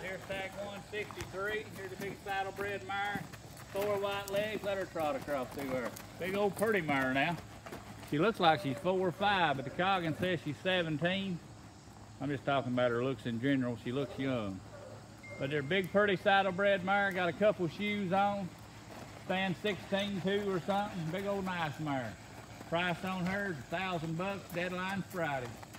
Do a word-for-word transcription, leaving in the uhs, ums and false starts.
Here's tag one sixty-three. Here's the big saddlebred mare. Four white legs. Let her trot across through her. Big old pretty mare now. She looks like she's four or five, but the coggin says she's seventeen. I'm just talking about her looks in general. She looks young. But they're big, pretty saddlebred mare. Got a couple shoes on. Stand sixteen two or something. Big old nice mare. Price on her is a thousand bucks. Deadline's Friday.